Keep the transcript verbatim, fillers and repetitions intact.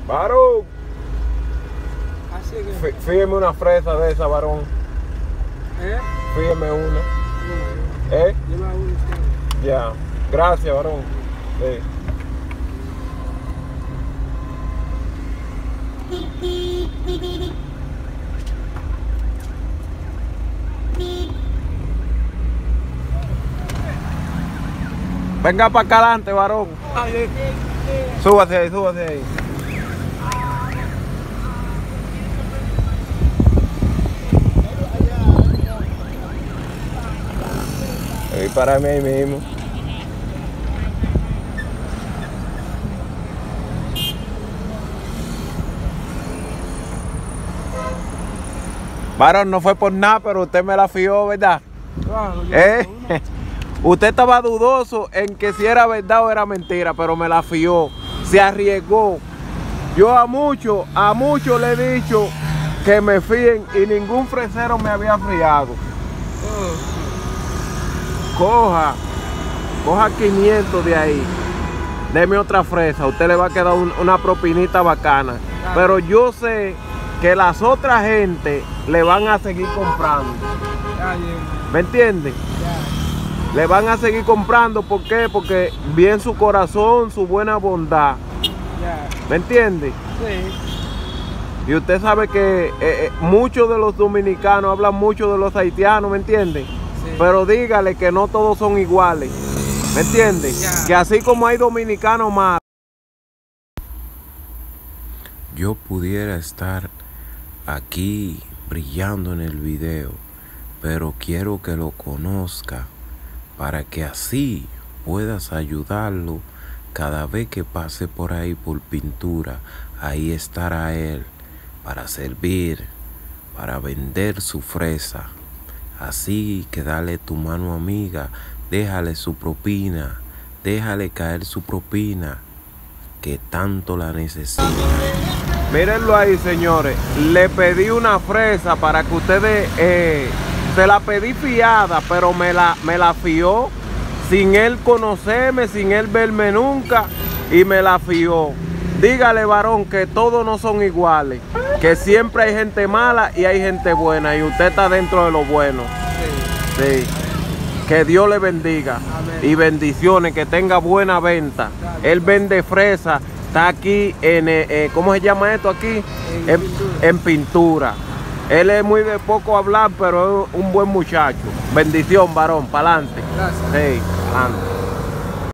Varón. Así que... Fíjeme una fresa de esa, varón. ¿Eh? Fíjeme una. No, ¿Eh? lleva uno usted. Ya. Gracias, varón. Sí. Venga para acá adelante, varón. Súbase ahí, súbase ahí. Y para mí ahí mismo. Varón, no fue por nada, pero usted me la fió, ¿verdad? Claro, yo ¿Eh? tengo una. Usted estaba dudoso en que si era verdad o era mentira, pero me la fió, se arriesgó. Yo a muchos, a muchos le he dicho que me fíen y ningún fresero me había friado. Oh. Coja, coja quinientos de ahí, deme otra fresa, a usted le va a quedar un, una propinita bacana. Claro. Pero yo sé que las otras gente le van a seguir comprando. Ya, ya. ¿Me entiende? Ya. Le van a seguir comprando, ¿por qué? Porque bien su corazón, su buena bondad. Ya. ¿Me entiende? Sí. Y usted sabe que eh, eh, muchos de los dominicanos hablan mucho de los haitianos, ¿me entiende? Sí. Pero dígale que no todos son iguales, ¿me entiende? Ya. Que así como hay dominicanos malos. Yo pudiera estar aquí brillando en el video, pero quiero que lo conozca para que así puedas ayudarlo cada vez que pase por ahí por pintura. Ahí estará él para servir, para vender su fresa. Así que dale tu mano amiga, déjale su propina, déjale caer su propina, que tanto la necesita. Mírenlo ahí, señores. Le pedí una fresa para que ustedes... Eh, se la pedí fiada, pero me la, me la fió sin él conocerme, sin él verme nunca, y me la fió. Dígale, varón, que todos no son iguales, que siempre hay gente mala y hay gente buena, y usted está dentro de lo bueno. Sí. Sí. Que Dios le bendiga. Amén. Y bendiciones, que tenga buena venta. Él vende fresa, está aquí en, eh, ¿cómo se llama esto aquí? En En, pintura. en pintura. Él es muy de poco hablar, pero es un buen muchacho. Bendición, varón, para adelante. Gracias. Sí, adelante.